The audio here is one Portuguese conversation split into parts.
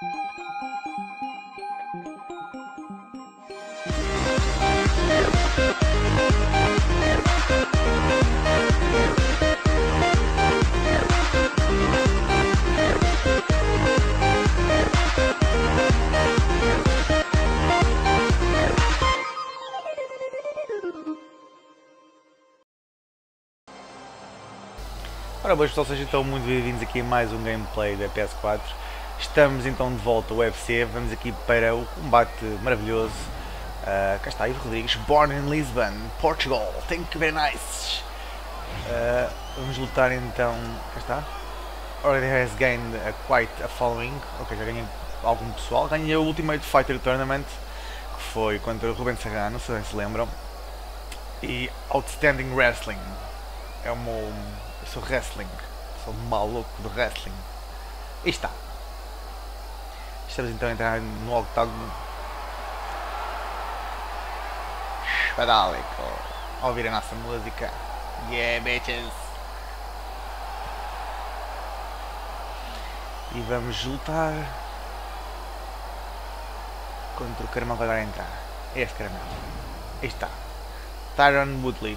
Ora, boas pessoal, sejam então muito bem-vindos aqui a mais um gameplay da PS4. Estamos então de volta ao UFC, vamos aqui para o combate maravilhoso. Cá está, Ivo Rodrigues, born in Lisbon, Portugal, thank you very nice. Vamos lutar então, cá está. Already has gained quite a following, ok, já ganhei algum pessoal. Ganhei o Ultimate Fighter Tournament, que foi contra o Ruben Serrano, se lembram. E Outstanding Wrestling, é o meu... Eu sou wrestling, sou maluco do wrestling. E está. Estamos então a entrar no octógono. Espadálico. A ouvir a nossa música. Yeah, bitches. E vamos lutar contra o caramelo que agora a entrar. Este caramelo. Aí está. Tyron Woodley.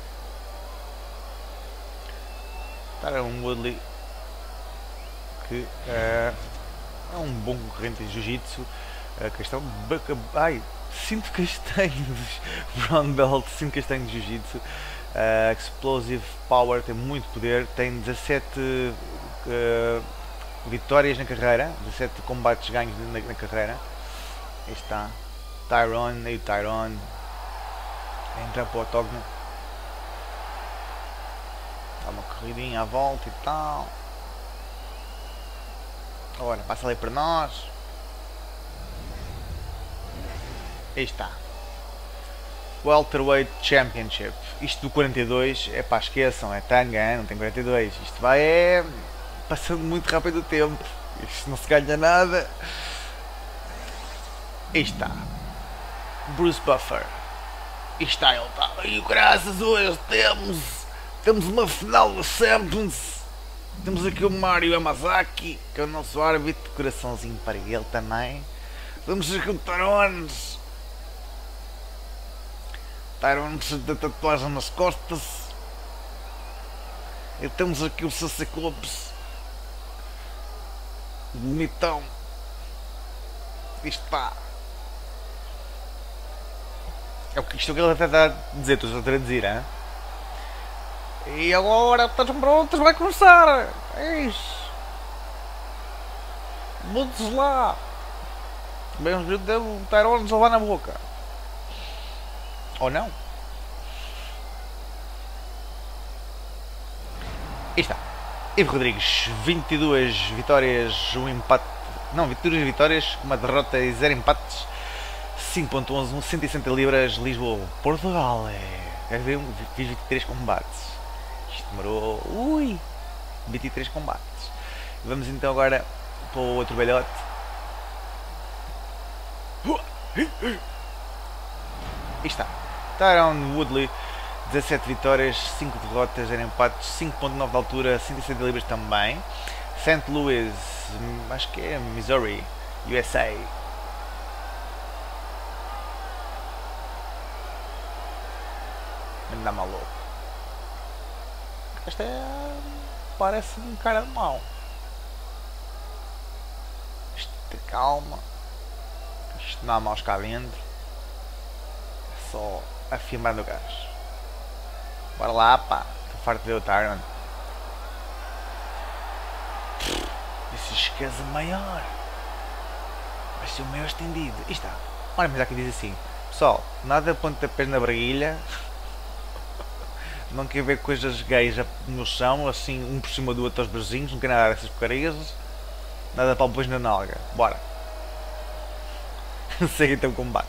Tyron Woodley, que é um bom concorrente em Jiu-Jitsu. Questão ai, sinto castanhos. Brown Belt, sinto castanho de Jiu-Jitsu. Explosive Power, tem muito poder, tem 17 vitórias na carreira, 17 combates ganhos na carreira. Aí está Tyron, aí o Tyron a entrar para o octógono. Dá uma corridinha à volta e tal. Ora, passa ali para nós. Aí está. Welterweight Championship. Isto do 42, é pá, esqueçam, é tanga, não tem 42. Isto vai passando muito rápido o tempo. Isto não se ganha nada. Aí está. Bruce Buffer. E está ele, tá. E graças a hoje temos uma final da Champions. Temos aqui o Mario Yamazaki, que é o nosso árbitro. Coraçãozinho para ele também. Vamos aqui o Tyron. Tyron da tatuagem nas costas. E temos aqui o Saciclopes. Bonitão. Isto está. É o que isto que ele até está a dizer, estou a traduzir, hein? E agora estás prontos, vai começar! Isso! Vamos lá! Bem, uns minutos o Tyron nos levar na boca. Ou não? E está. Ivo Rodrigues, 22 vitórias, um empate. Não, 22 vitórias, uma derrota e 0 empates. 5.11, 160 libras, Lisboa, Portugal. Fiz 23 combates. Demorou 23 combates. Vamos então agora para o outro velhote. Aí está. Tyron Woodley, 17 vitórias, 5 derrotas, 0 empates, 5.9 de altura, 160 libras também. St. Louis, acho que é Missouri, USA. Anda maluco. Esta parece um cara de mau. Isto ter calma. Isto não há maus cá dentro. É só afirmar no gás. Bora lá, pá. Estou farto de ver o Tyron. Esse esquece maior. Vai ser o maior estendido. E está. Olha, mas aqui diz assim. Pessoal, nada pontapés na braguilha. Não quer ver coisas gays no chão, assim, um por cima do outro aos beijinhos, não quer nada dessas porcarias. Nada para o depois na nalga. Bora. Segue então o combate.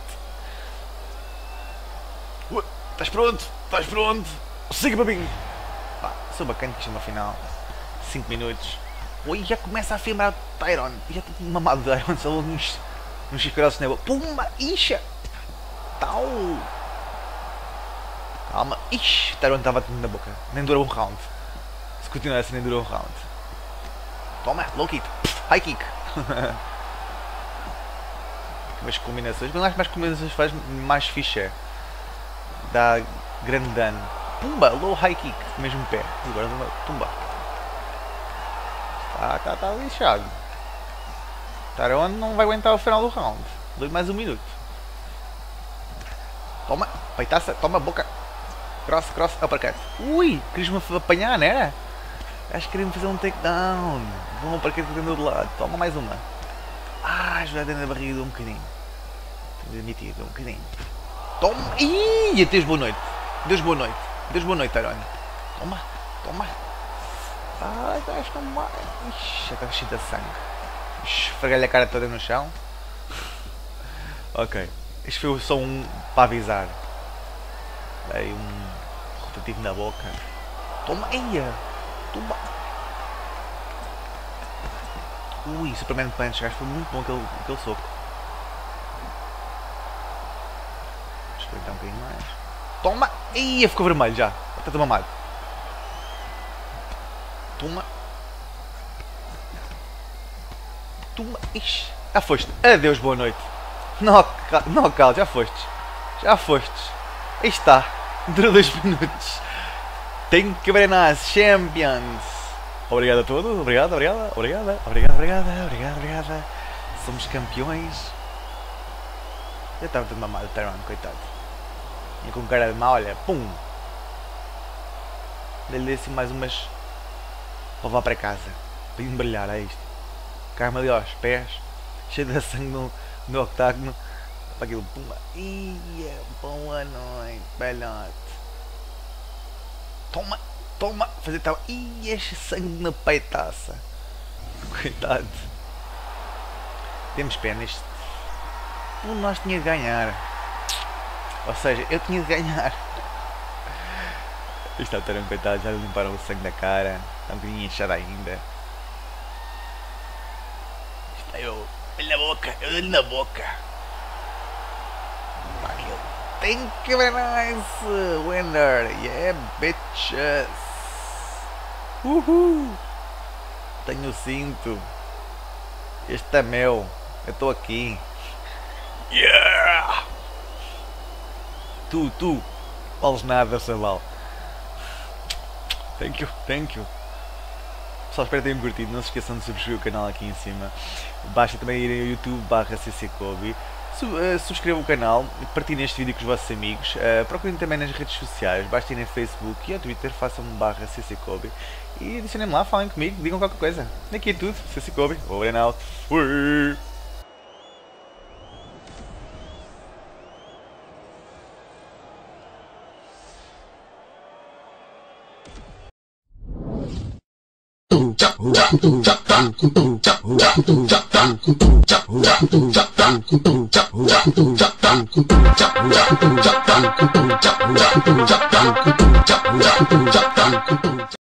Estás pronto? Estás pronto? Siga para mim! Pá, sou bacana que chama a final. 5 minutos. Oi, já começa a filmar o Tyron. Já estou mamado do Tyron, só nos xiscorosos na boca. Pumba! Ixa! Tal! Calma. Ixi, o Tyron estava tudo na boca. Nem durou um round. Se continuar assim, nem durou um round. Toma, low kick. High kick. Mas combinações, quanto mais combinações faz, mais fixe é. Dá grande dano. Pumba, low high kick, mesmo pé. Agora tumba. Tá lixado. Taron não vai aguentar o final do round. Dou-lhe mais um minuto. Toma, peitaça, toma boca. Cross, uppercut. Ui, querias-me apanhar, não era? Acho que queria-me fazer um takedown. Vou um uppercut que do lado. Toma mais uma. Já dentro da barriga um bocadinho. Tenho de admitir, um bocadinho. Toma! Ih, Deus boa noite. Deus boa noite. Deus boa noite, Taron. Toma. Estás com mais. Ixi, já está cheio de sangue. Esfreguei-lhe a cara toda no chão. Ok. Este foi só um para avisar. Dei um rotativo na boca. Toma! Eia! Toma! Ui, Superman Punch. Acho que foi muito bom aquele soco. Deixa eu tentar um bocadinho mais. Toma! Eia! Ficou vermelho já. Está tudo mamado. Toma! Ixi! Já foste. Adeus, boa noite. Knockout, já fostes. Aí está. Durou 2 minutos. Thank you very much, champions. Obrigado a todos. Obrigada. Somos campeões. Eu estava tudo mamado, Taron, coitado. E com cara de mal, olha, pum. Dei-lhe assim mais umas para levar para casa. Para embrulhar, é isto. Cai-me ali aos pés, cheio de sangue no octágono. Para aquilo, pumba. Ia, boa noite, belhote. Toma, fazer tal. Ia, este sangue na peitaça. Coitado. Temos pena isto. Nós tinha de ganhar. Ou seja, eu tinha de ganhar. Isto está tão coitado, já limparam o sangue da cara. Está um bocadinho inchado ainda. Eu dei-lhe na boca. Thank you very nice, winner. Yeah, bitches. Tenho o cinto. Este é meu. Eu estou aqui. Yeah. Tu. Vales nada, Saval. Thank you. Pessoal, espero que tenham curtido. Não se esqueçam de subscrever o canal aqui em cima. Basta também ir ao youtube.com/cckobe. Subscrevam o canal, partilhem este vídeo com os vossos amigos, procurem também nas redes sociais, basta ir no Facebook e ao Twitter, façam/cckobe e adicionem-me lá, falem comigo, digam qualquer coisa. Daqui é tudo, cckobe, over and out. Fui!